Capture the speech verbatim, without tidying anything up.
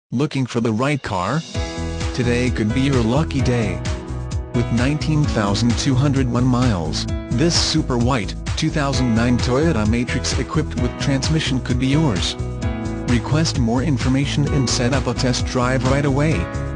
Looking for the right car? Today could be your lucky day. With nineteen thousand two hundred one miles, this super white, two thousand nine Toyota Matrix equipped with transmission could be yours. Request more information and set up a test drive right away.